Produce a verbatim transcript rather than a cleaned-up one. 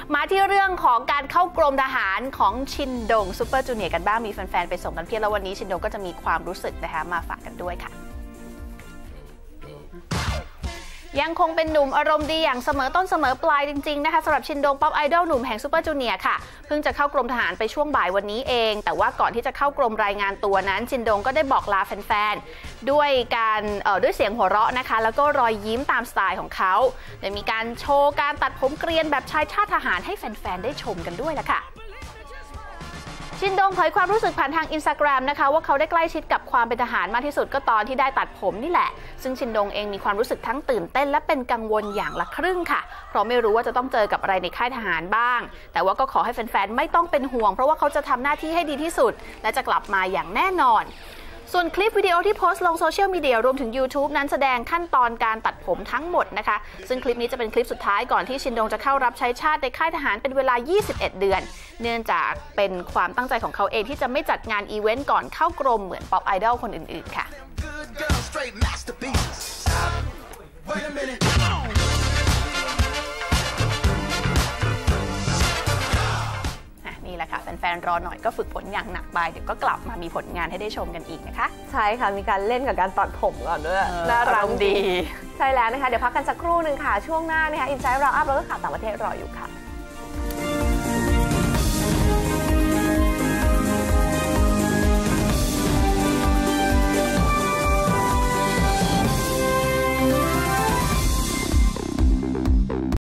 มาที่เรื่องของการเข้ากรมทหารของชินดงซูเปอร์จูเนียร์กันบ้างมีแฟนๆไปส่งกันเพียบแล้ววันนี้ชินดงก็จะมีความรู้สึกนะคะมาฝากกันด้วยค่ะยังคงเป็นหนุ่มอารมณ์ดีอย่างเสมอต้นเสมอปลายจริงๆนะคะสำหรับชินดงป๊อปไอดอลหนุ่มแห่งซูเปอร์จูเนียร์ค่ะเพิ่งจะเข้ากรมทหารไปช่วงบ่ายวันนี้เองแต่ว่าก่อนที่จะเข้ากรมรายงานตัวนั้นชินดงก็ได้บอกลาแฟนๆด้วยการเอ่อด้วยเสียงหัวเราะนะคะแล้วก็รอยยิ้มตามสไตล์ของเขาโดยมีการโชว์การตัดผมเกรียนแบบชายชาติทหารให้แฟนๆได้ชมกันด้วยละค่ะชินดงเผยความรู้สึกผ่านทางอินสตาแกรมนะคะว่าเขาได้ใกล้ชิดกับความเป็นทหารมากที่สุดก็ตอนที่ได้ตัดผมนี่แหละซึ่งชินดงเองมีความรู้สึกทั้งตื่นเต้นและเป็นกังวลอย่างละครึ่งค่ะเพราะไม่รู้ว่าจะต้องเจอกับอะไรในค่ายทหารบ้างแต่ว่าก็ขอให้แฟนๆไม่ต้องเป็นห่วงเพราะว่าเขาจะทำหน้าที่ให้ดีที่สุดและจะกลับมาอย่างแน่นอนส่วนคลิปวิดีโอที่โพสต์ลงโซเชียลมีเดียรวมถึง YouTube นั้นแสดงขั้นตอนการตัดผมทั้งหมดนะคะซึ่งคลิปนี้จะเป็นคลิปสุดท้ายก่อนที่ชินดงจะเข้ารับใช้ชาติในค่ายทหารเป็นเวลายี่สิบเอ็ดเดือนเนื่องจากเป็นความตั้งใจของเขาเองที่จะไม่จัดงานอีเวนต์ก่อนเข้ากรมเหมือนป๊อปไอดอลคนอื่นๆค่ะนี่แหละค่ะแฟนๆรอหน่อยก็ฝึกฝนอย่างหนักไปเดี๋ยวก็กลับมามีผลงานให้ได้ชมกันอีกนะคะใช่ค่ะมีการเล่นกับการตัดผมก่อนด้วยน่ารักดีใช่แล้วนะคะเดี๋ยวพักกันสักครู่หนึ่งค่ะช่วงหน้านะคะอินไซด์เราอัพแล้วก็ข่าวต่างประเทศรออยู่ค่ะ